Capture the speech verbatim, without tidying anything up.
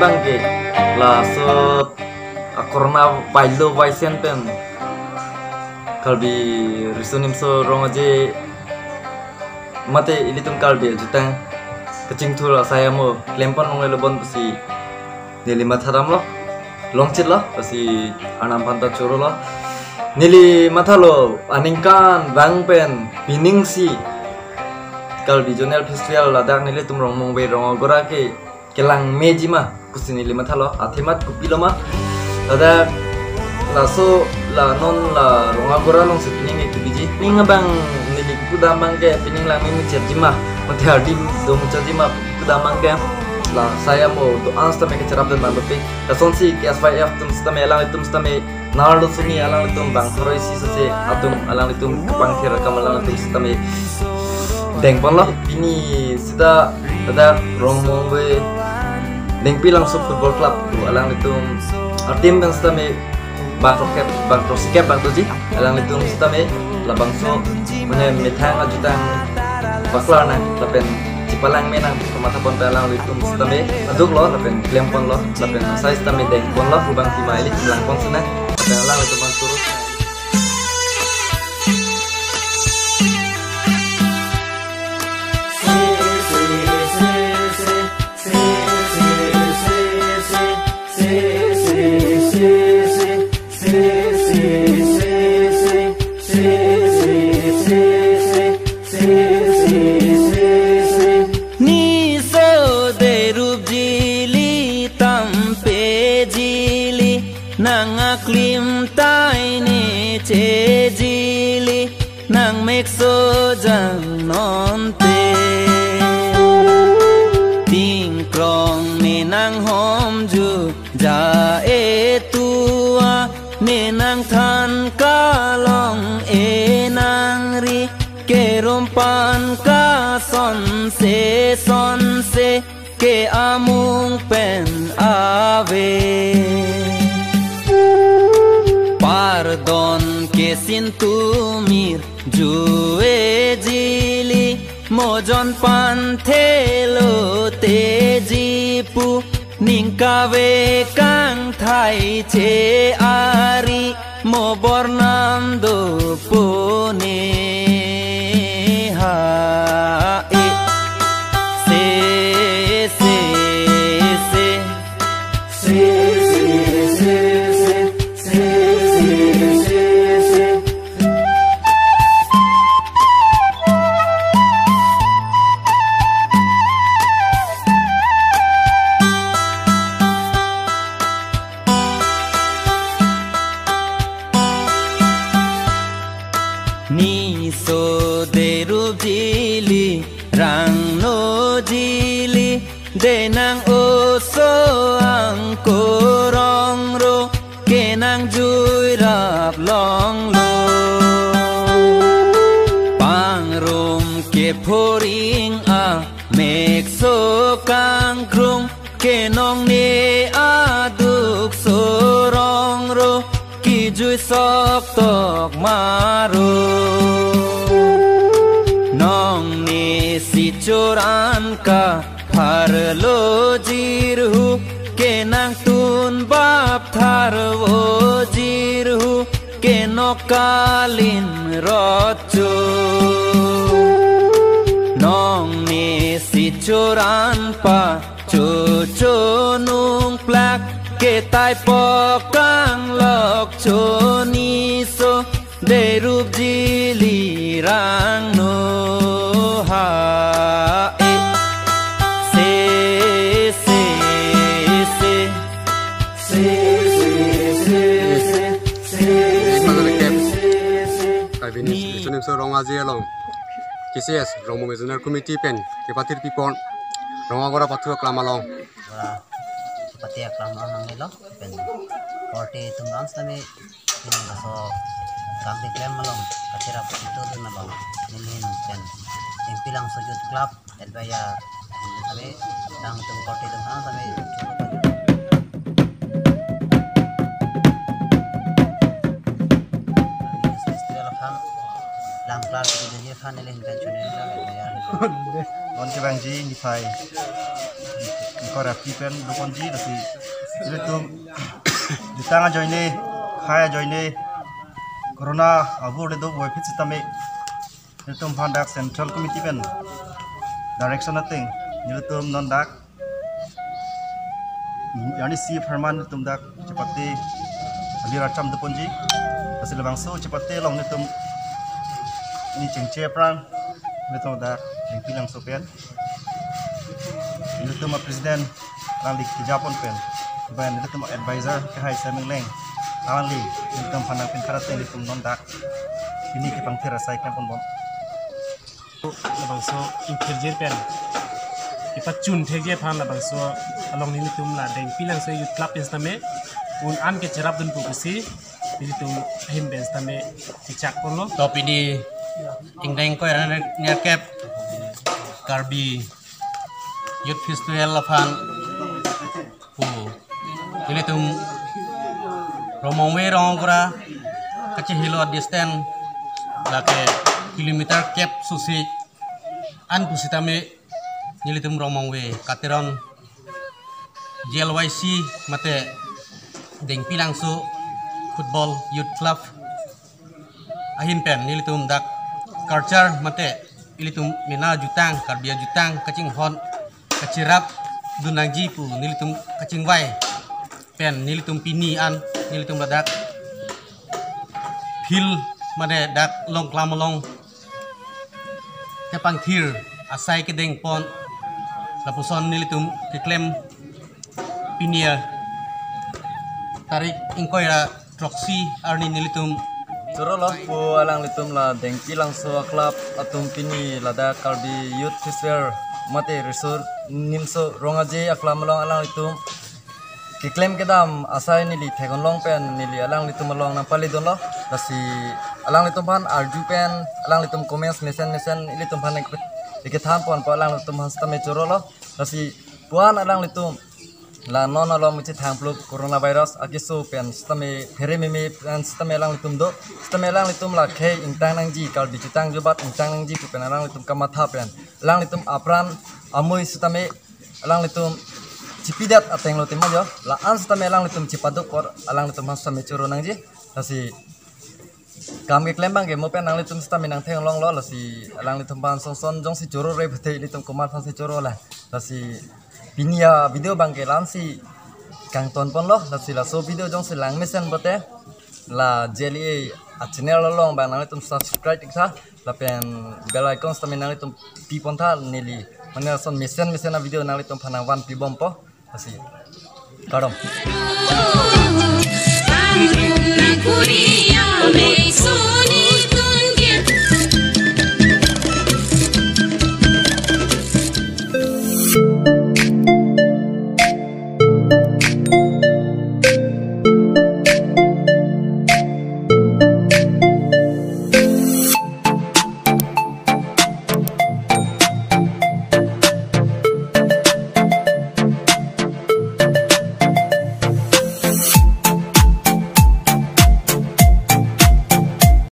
bangke la so corona bailo vaisen pen kalbi risunim so rongaje mate ilitum kalbi jutang kecing thula saya mo lempan nong lebon pasi nili matharam lo longchit lo pasi anam panta choro lo nili mathalo aningkan bang pen biningsi kalbi jonel festival ladak nili tum rong mong be rong gora ke kelang mejima pusi nili mathalo athimat kupilo ma ladak laso la non la ronga gora long sepining itu biji ninga bang nili kuda mangke pining lang mimi cerjima mati hardim dom cerjima kuda mangke la saya mau to ansta me ke cerap dan mampe la sonsi ke S Y F tum stame alang tum stame nardo suni alang tum bang horoi si se atum alang tum kapang thera kamalang tum stame deng pon lo ini sida ada rong mongwe deng pilang so football club tu alang tum tim bang stame bang roket bang roskep bang tuji alang itu stame labang so punya metang ajutan baklar na lapen cipalang menang pemata pon alang itu stame aduk lo lapen klempon lo lapen saya stame deng pon lo bang tima ini bilang pon sana lapen alang itu bang turut Klim tai ne che jili nang mek so jang non te ting krong me nang hom ju ja e tua ne nang than ka long e nang ri ke rom pan ka son se son se ke amung pen ave Pardon ke sintumir juwe jili mojon panthelo te jipu ningkawe kang thai che ari mo bornam do pune ha e se se se se se Ni so de ru jili rang no jili de nang o so ang ko rong ro ke nang jui rap long lo pang rom ke phoring a mek so kang krung ke nong ne a duk so rong ro ki jui sok tok maru nong ne si choran ka phar lo jirhu ke nang tun bap thar wo jirhu ke nokalin rocho nong ne si choran pa cho cho nung plak ke tai po kang lok cho ni so de rup jili rang no ha e se se se se se se se kai bini sunim so rong aje long kisias rong mo mezoner committee pen ke patir pipon rong agora pathu klamalong patia klama nangelo pen forty tumang sami ini baso kami klaim malong katira itu malong nilin pen yang pilang sujud club elbaya sami dang tum forty tumang sami lang klar tu dia kan ni kan cuma dia ya on ke bang ji ni phai ni ko rap pen do kon ji do si ile tum ditanga joine khaya joine corona abu de do boy fit sistem ile tum phandak central committee pen direction nothing ile tum non dak yani si Herman tum dak cepati alira cham do kon ji hasil bangso cepati long ni tum ini cengce pran betul dah yang bilang sopen itu cuma presiden lalu ke Jepun pen kemudian itu cuma advisor ke Hai Semeng Leng lalu itu cuma pandang pintarate itu non dak ini ke pangkir saya kan pun bom bangso interjer pen ipat chun thege phan la bangso along ni tum la deng pilang se youth club instame un an ke cerap dun pukusi ini tum him ben instame cicak pun lo top ini ingdeng ko yana nerkep karbi youth festival fan pu ini tum romongwe rongora kachi hilo distance lake kilometer cap susi an pusitame nilitum romongwe kateron J L Y C mate deng pilangsu football youth club ahin pen nilitum dak culture mate ilitum mina jutang karbia jutang kacing hon kacirap dunangji pu nilitum kacing wai pen nilitum pini an nilitum badak phil made dak long klamolong tepang thir asai ke deng pon lapuson nilitum kiklem pinia tarik ingkoira troksi arni nilitum Coro lah pu alang litum la dengki lang so club atum pini lada kalbi youth festival mate resor nimso rongaje aklam long alang litum kiklem kedam asai nili thegon long pen nili alang litum long nampali don lo dasi alang litum pan arju pen alang litum comments mesen mesen litum pan ik tham pon pa alang litum hastame coro lo dasi puan alang litum la non along with time flu coronavirus akisu pen stame phere meme pen stame lang litum do stame lang litum la khe intang nang ji kal bicitang jobat intang nang ji pen lang litum kamatha pen lang litum apran amoi stame lang litum cipidat ateng lo timma jo la an stame lang litum cipaduk kor alang litum stame churu nang ji lasi kam ke klembang ke mo pen lang litum stame nang theng long lo lasi alang litum ban son son jong si churu re bthei litum komat ha si churu la lasi Pinia video bangke lansi kang ton pon lo la sila so video jong si lang mesen bote la jeli a channel long bang nang tum subscribe iksa la pen bell icon sta nang tum pi pon tha nili mane son mesen mesen video nang tum phana wan pi bom po asi kadom